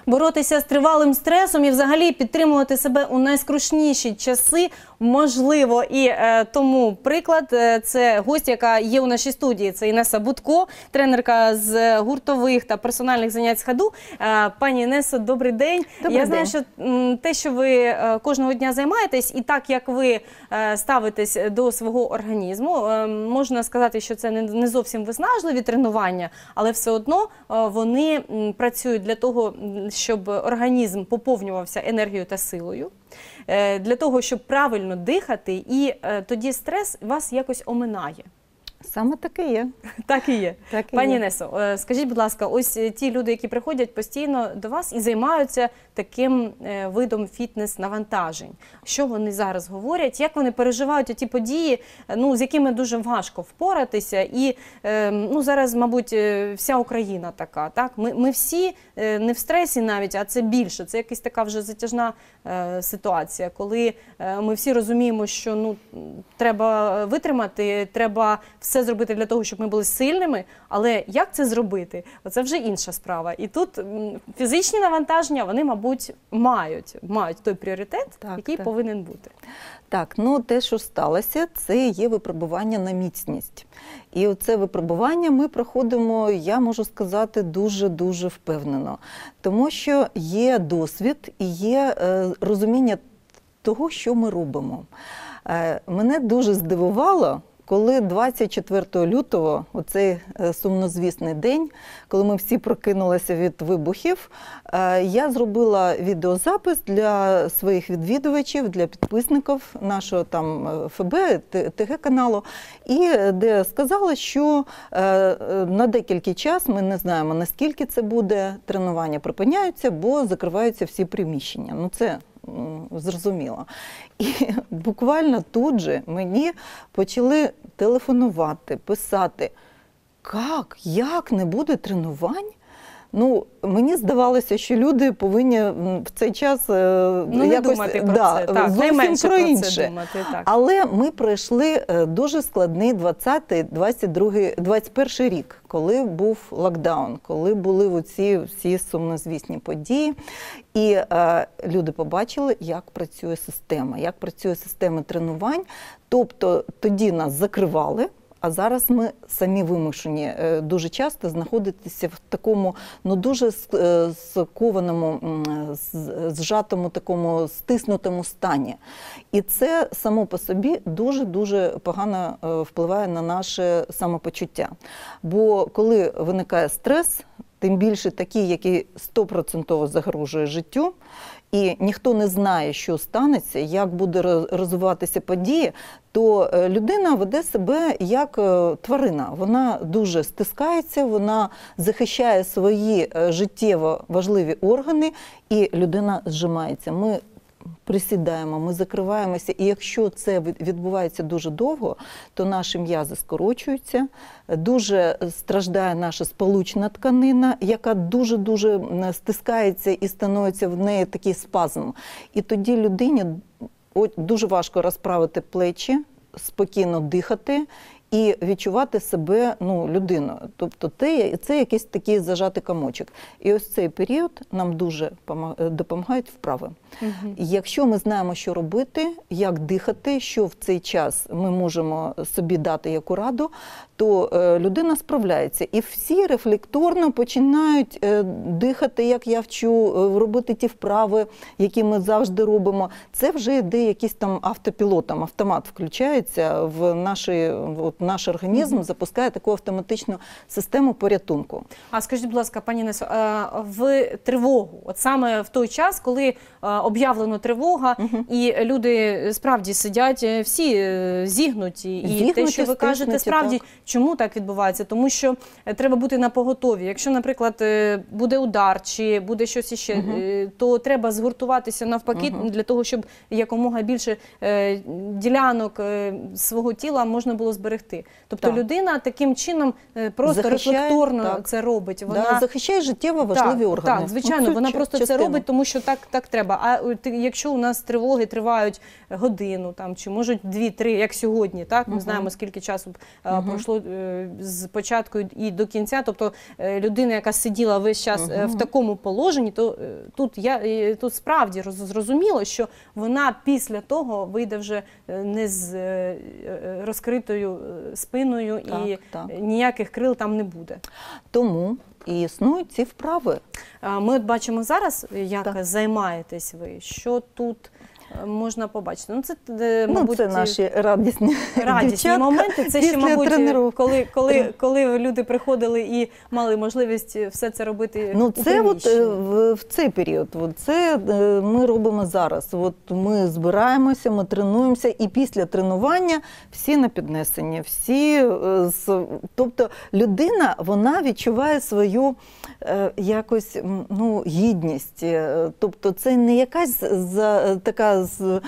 боротися з тривалим стресом і взагалі підтримувати себе у найскрушніші часи можливо. І тому приклад – це гость, яка є у нашій студії. Це Інеса Будко, тренерка з гуртових та персональних занять з ходу. Пані Інесо, добрий день. Я знаю, що те, що ви кожного дня займаєтесь, і так, як ви ставитесь до свого організму, можна сказати, що це не зовсім виснажливі тренування, але все одно вони працюють для того, щоб організм поповнювався енергією та силою, для того, щоб правильно дихати, і тоді стрес вас якось оминає. Саме так і є. Так і є. Так і Пані є. Інесо, скажіть, будь ласка, ось ті люди, які приходять постійно до вас і займаються таким видом фітнес-навантажень. Що вони зараз говорять? Як вони переживають ті події, з якими дуже важко впоратися? І зараз, мабуть, вся Україна така. Так? Ми всі не в стресі навіть, а це більше. Це якась така вже затяжна ситуація, коли ми всі розуміємо, що треба витримати, треба все зробити для того, щоб ми були сильними, але як це зробити? Це вже інша справа. І тут фізичні навантаження, вони, мабуть, мають той пріоритет, який повинен бути. Так, те, що сталося, це є випробування на міцність. І оце випробування ми проходимо, я можу сказати, дуже-дуже впевнено. Тому що є досвід і є розуміння того, що ми робимо. Мене дуже здивувало, коли 24 лютого, оцей сумнозвісний день, коли ми всі прокинулися від вибухів, я зробила відеозапис для своїх відвідувачів, для підписників нашого там ФБ, ТГ-каналу, і де сказала, що на декілька час, ми не знаємо, наскільки це буде, тренування припиняються, бо закриваються всі приміщення. Це зрозуміло. І буквально тут же мені почали телефонувати, писати, як не буде тренувань? Мені здавалося, що люди повинні в цей час якось думати про це. Так, зовсім про інше. Думати, так. Але ми пройшли дуже складний 20-21 рік, коли був локдаун, коли були всі сумнозвісні події. І люди побачили, як працює система тренувань. Тобто тоді нас закривали, а зараз ми самі вимушені дуже часто знаходитися в такому, дуже скованому, зжатому, такому стиснутому стані. І це само по собі дуже-дуже погано впливає на наше самопочуття. Бо коли виникає стрес, тим більше такий, який 100% загрожує життю, і ніхто не знає, що станеться, як буде розвиватися події, то людина веде себе як тварина. Вона дуже стискається, вона захищає свої життєво важливі органи, і людина зжимається. Ми присідаємо, ми закриваємося, і якщо це відбувається дуже довго, то наші м'язи скорочуються, дуже страждає наша сполучна тканина, яка дуже-дуже стискається і становиться в неї такий спазм. І тоді людині дуже важко розправити плечі, спокійно дихати і відчувати себе людиною. Тобто це якийсь такий зажатий комочок. І ось цей період нам дуже допомагають вправи. Якщо ми знаємо, що робити, як дихати, що в цей час ми можемо собі дати яку раду, то людина справляється. І всі рефлекторно починають дихати, як я вчу, робити ті вправи, які ми завжди робимо. Це вже йде якийсь там автопілотом, автомат включається в наш організм, запускає таку автоматичну систему порятунку. А скажіть, будь ласка, пані Інесо, в тривогу, от саме в той час, коли об'явлено тривога, і люди справді сидять, всі зігнуті, і те, що ви кажете, справді, чому так відбувається? Тому що треба бути напоготові. Якщо, наприклад, буде удар, чи буде щось іще, то треба згуртуватися навпаки, для того, щоб якомога більше ділянок свого тіла можна було зберегти. Тобто людина таким чином просто рефлекторно це робить. Вона захищає життєво важливі органи. Так, звичайно, вона просто це робить, тому що так треба. якщо у нас тривоги тривають годину там, чи можуть 2-3, як сьогодні, так? Ми знаємо, скільки часу пройшло з початку і до кінця. Тобто людина, яка сиділа весь час в такому положенні, то тут справді зрозуміло, що вона після того вийде вже не з розкритою спиною і ніяких крил там не буде. Тому і існують ці вправи. Ми от бачимо зараз, як займаєтесь ви, що тут можна побачити. Мабуть, це наші радісні моменти. Це ще, мабуть, коли люди приходили і мали можливість все це робити у це приміщенні. в цей період. Це ми робимо зараз. Ми збираємося, ми тренуємося, і після тренування всі на піднесенні. Тобто людина, вона відчуває свою якось гідність. Тобто це не якась така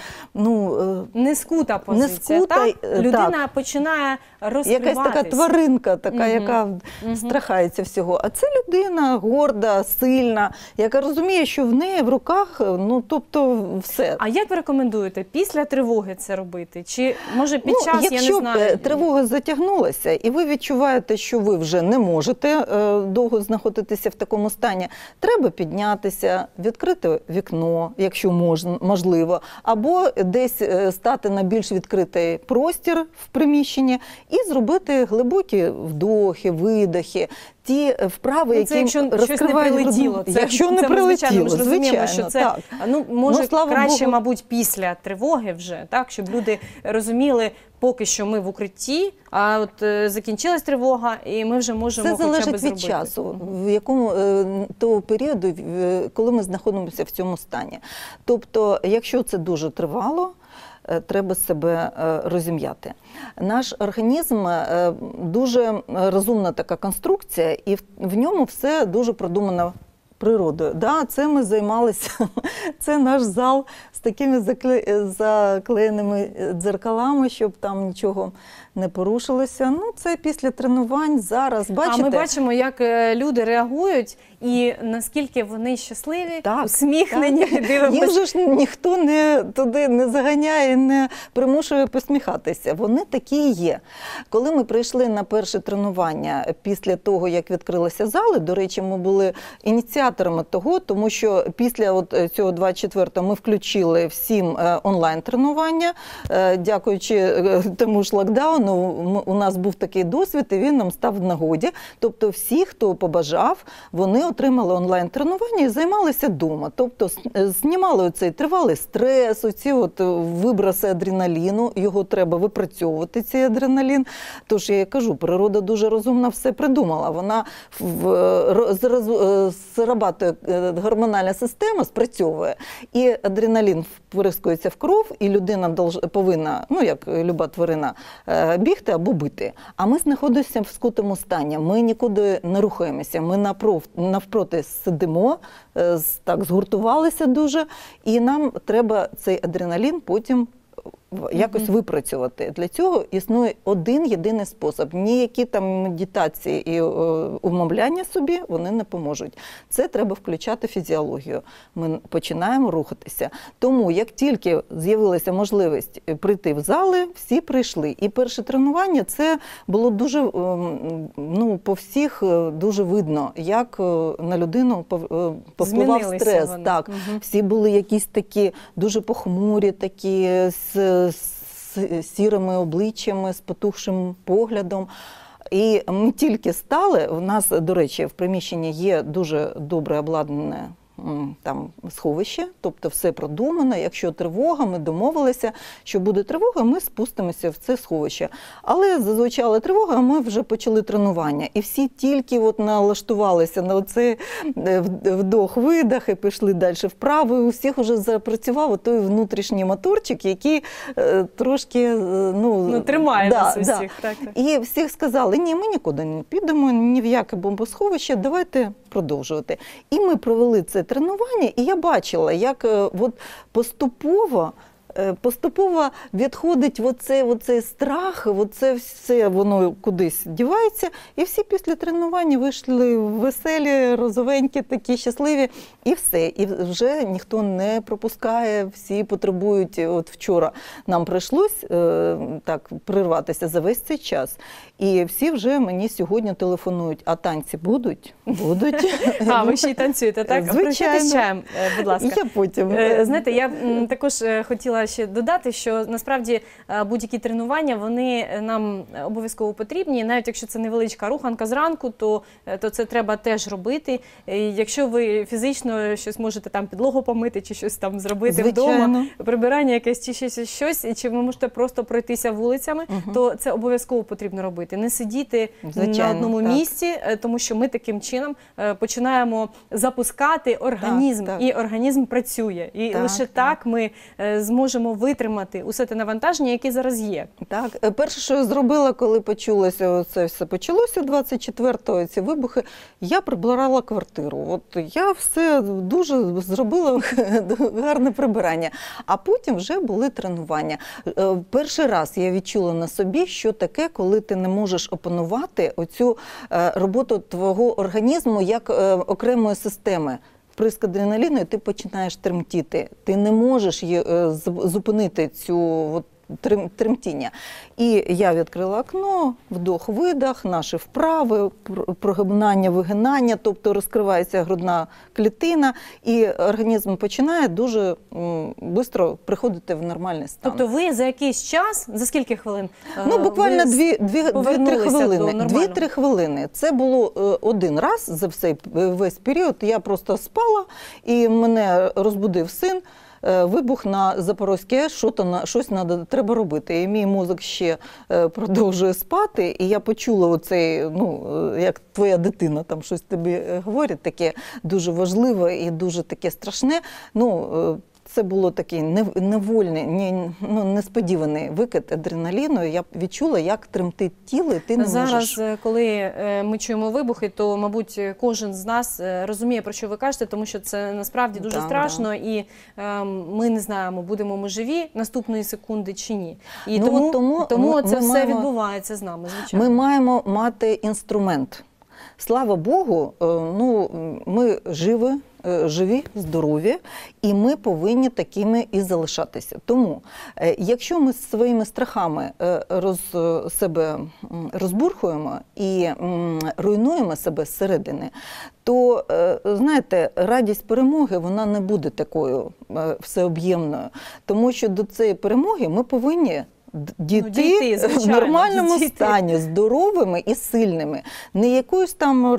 не скута позиція, так? Людина починає розкриватися. Якась така тваринка, яка страхається всього. А це людина горда, сильна, яка розуміє, що в неї в руках, тобто все. А як ви рекомендуєте після тривоги це робити? Чи може під час, я не знаю? Якщо тривога затягнулася і ви відчуваєте, що ви вже не можете довго знаходитися в такому стані, треба піднятися, відкрити вікно, якщо можливо, або десь стати на більш відкритий простір в приміщенні і зробити глибокі вдохи, видохи. Ті вправи, які розкривають грудну. Якщо не прилетіло, звичайно, що це, може, краще, мабуть, після тривоги вже, так, щоб люди розуміли, поки що ми в укритті, а от закінчилась тривога, і ми вже можемо хоча б зробити. Це залежить від часу, в якому того періоду, коли ми знаходимося в цьому стані. Тобто, якщо це дуже тривало, треба себе розім'яти. Наш організм дуже розумна така конструкція, і в ньому все дуже продумано природою. Це ми займалися, це наш зал з такими заклеєними дзеркалами, щоб там нічого не порушилося. Це після тренувань зараз, бачите? А ми бачимо, як люди реагують і наскільки вони щасливі, усміхнені. Їм же ж ніхто туди не заганяє, не примушує посміхатися. Вони такі і є. Коли ми прийшли на перше тренування після того, як відкрилися зали, до речі, ми були ініціаторами того, тому що після цього 24-го ми включили всім онлайн-тренування. Дякуючи тому ж локдауну, у нас був такий досвід, і він нам став в нагоді. Тобто всі, хто побажав, вони отримали онлайн-тренування і займалися вдома. Тобто знімали оцей тривалий стрес, оці виброси адреналіну, його треба випрацьовувати, цей адреналін. Тож я кажу, природа дуже розумно все придумала. Вона зарабатує, гормональна система спрацьовує, і адреналін вприскується в кров, і людина повинна, як люба тварина, бігти або бити. А ми знаходимося в скутому стані, ми нікуди не рухаємося, ми навпроти сидимо, згуртувалися дуже, і нам треба цей адреналін потім якось випрацювати. Для цього існує один єдиний спосіб. Ніякі там медитації і умовляння собі вони не поможуть. Це треба включати фізіологію. Ми починаємо рухатися. Тому, як тільки з'явилася можливість прийти в зали, всі прийшли. І перше тренування, це було дуже, по всіх дуже видно, як на людину повпливав стрес. Так, всі були якісь такі дуже похмурі, такі з сірими обличчями, з потухшим поглядом. І ми тільки стали, у нас, до речі, в приміщенні є дуже добре обладнане там сховище, тобто все продумано. Якщо тривога, ми домовилися, що буде тривога, ми спустимося в це сховище. Але зазвичай тривога, ми вже почали тренування. І всі тільки налаштувалися на оцей вдох-видох і пішли далі вправо. І у всіх вже запрацював той внутрішній моторчик, який трошки тримає нас усіх. Так. І всіх сказали, ні, ми нікуди не підемо, ні в яке бомбосховище, давайте продовжувати. І ми провели це тренування, і я бачила, як поступово поступово відходить оцей страх, оце все воно кудись дівається, і всі після тренування вийшли веселі, розовенькі, такі щасливі, і все. І вже ніхто не пропускає, всі потребують. От вчора нам прийшлось так прерватися за весь цей час, і всі вже мені сьогодні телефонують, а танці будуть? Будуть. А, ви ще й танцюєте, так? Звичайно. Пригощайтесь чаєм, будь ласка. Я потім. Знаєте, я також хотіла ще додати, що насправді будь-які тренування, вони нам обов'язково потрібні. Навіть якщо це невеличка руханка зранку, то це треба теж робити. Якщо ви фізично щось можете там підлогу помити, чи щось там зробити вдома, прибирання якесь, чи ще щось, чи ви можете просто пройтися вулицями, то це обов'язково потрібно робити. Не сидіти на одному місці, тому що ми таким чином починаємо запускати організм, і організм працює. І лише так ми зможемо витримати усе те навантаження, яке зараз є. Так. Перше, що я зробила, коли почалося, це все почалося 24-го, ці вибухи, я прибирала квартиру. От я все дуже зробила гарне прибирання. А потім вже були тренування. Перший раз я відчула на собі, що таке, коли ти не можеш опанувати оцю роботу твого організму як окремої системи. Вприск адреналіну, і ти починаєш тремтіти. Ти не можеш зупинити цю тремтіння. І я відкрила окно, вдох-видох, наші вправи, прогинання, вигинання, тобто розкривається грудна клітина, і організм починає дуже швидко приходити в нормальний стан. Тобто ви за якийсь час, за скільки хвилин? Буквально 2-3 хвилини. 2-3 хвилини. Це було один раз за весь період. Я просто спала, і мене розбудив син. Вибух на Запорозькій АЕС, щось треба робити. І мій мозок ще продовжує спати, і я почула оцей, як твоя дитина там щось тобі говорить, таке дуже важливе і дуже таке страшне. Це було такий невольний, несподіваний викид адреналіну. Я відчула, як тремтить тіло, і ти не можеш. Зараз, коли ми чуємо вибухи, то, мабуть, кожен з нас розуміє, про що ви кажете, тому що це насправді дуже страшно, і ми не знаємо, будемо ми живі наступної секунди чи ні. І тому це все відбувається з нами, звичайно. Ми маємо мати інструмент. Слава Богу, ми живі, здорові, і ми повинні такими і залишатися. Тому, якщо ми своїми страхами себе розбурхуємо і руйнуємо себе зсередини, то, знаєте, радість перемоги, вона не буде такою всеоб'ємною. Тому що до цієї перемоги ми повинні дійти в нормальному стані, здоровими і сильними. Не якоюсь там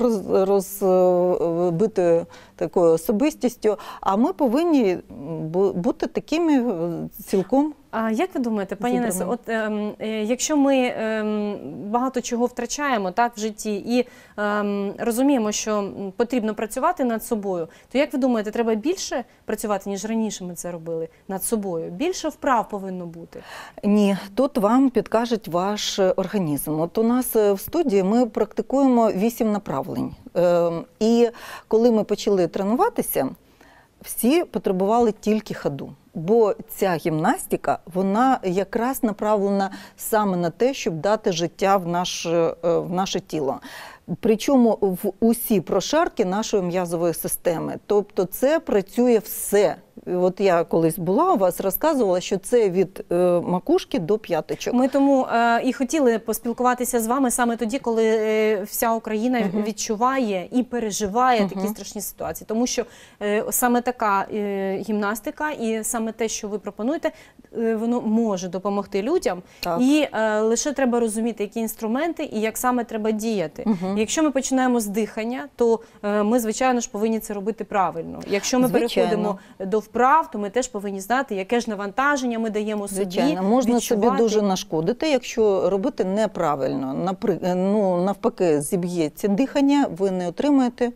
розбитою такою особистістю, а ми повинні бути такими цілком. А як ви думаєте, пані Інесо, якщо ми багато чого втрачаємо в житті і розуміємо, що потрібно працювати над собою, то як ви думаєте, треба більше працювати, ніж раніше ми це робили над собою? Більше вправ повинно бути? Ні, тут вам підкаже ваш організм. От у нас в студії ми практикуємо 8 направлень. І коли ми почали тренуватися, всі потребували тільки ходу. Бо ця гімнастика, вона якраз направлена саме на те, щоб дати життя в наше тіло. Причому в усі прошарки нашої м'язової системи. Тобто це працює все. От я колись була у вас, розказувала, що це від макушки до п'яточок. Ми тому і хотіли поспілкуватися з вами саме тоді, коли вся Україна відчуває і переживає такі страшні ситуації. Тому що саме така гімнастика і саме те, що ви пропонуєте, воно може допомогти людям. Так. І лише треба розуміти, які інструменти і як саме треба діяти. Якщо ми починаємо з дихання, то ми, звичайно ж, повинні це робити правильно. Якщо ми переходимо до вправ, то ми теж повинні знати, яке ж навантаження ми даємо собі. Звичайно, можна собі дуже нашкодити, якщо робити неправильно. Навпаки, зіб'ється дихання, ви не отримаєте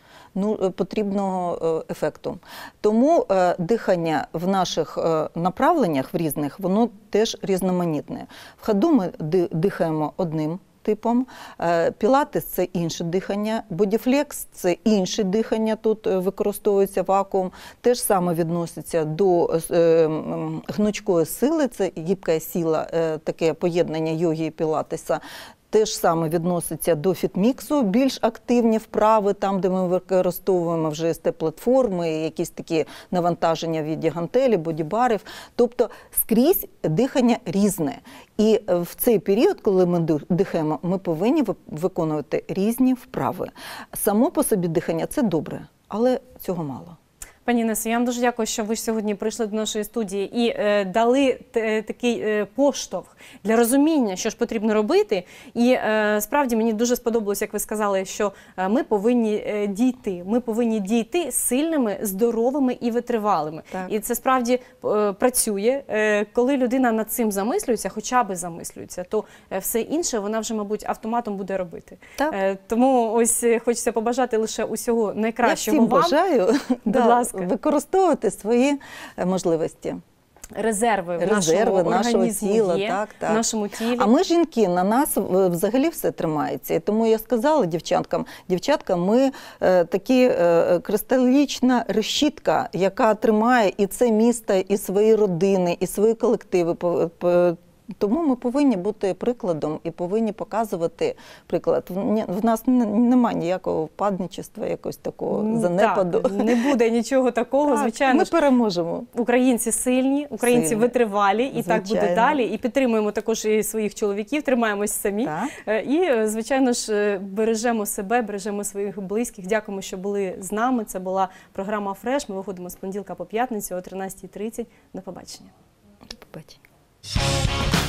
потрібного ефекту. Тому дихання в наших направленнях, в різних, воно теж різноманітне. В ходу ми дихаємо одним типом, пілатес – це інше дихання, бодіфлекс – це інше дихання, тут використовується вакуум, те ж саме відноситься до гнучкої сили, це гібка сила, таке поєднання йоги і пілатеса. Те ж саме відноситься до фітміксу, більш активні вправи, там, де ми використовуємо вже СТ-платформи, якісь такі навантаження від гантелі, бодібарів. Тобто скрізь дихання різне. І в цей період, коли ми дихаємо, ми повинні виконувати різні вправи. Само по собі дихання – це добре, але цього мало. Пані Інесо, я вам дуже дякую, що ви сьогодні прийшли до нашої студії і дали такий поштовх для розуміння, що ж потрібно робити. І справді мені дуже сподобалось, як ви сказали, що ми повинні дійти. Ми повинні дійти сильними, здоровими і витривалими. Так. І це справді працює. Коли людина над цим замислюється, хоча б замислюється, то все інше вона вже, мабуть, автоматом буде робити. Так. Тому ось хочеться побажати лише усього найкращого вам. Я всім бажаю. Будь ласка. Використовувати свої можливості. Резерви нашого тіла, є, в нашому тілі. А ми, жінки, на нас взагалі все тримається. І тому я сказала дівчаткам, ми такі кристалічна решітка, яка тримає і це місто, і свої родини, і свої колективи. Тому ми повинні бути прикладом і повинні показувати приклад. В нас немає ніякого впадничества, якогось такого занепаду. Так, не буде нічого такого, так, звичайно. Ми переможемо. Українці сильні, українці витривалі, і звичайно. Так буде далі. І підтримуємо також і своїх чоловіків, тримаємось самі. Так. І, звичайно ж, бережемо себе, бережемо своїх близьких. Дякуємо, що були з нами. Це була програма «Фреш». Ми виходимо з понеділка по п'ятницю о 13:30. До побачення. До побачення.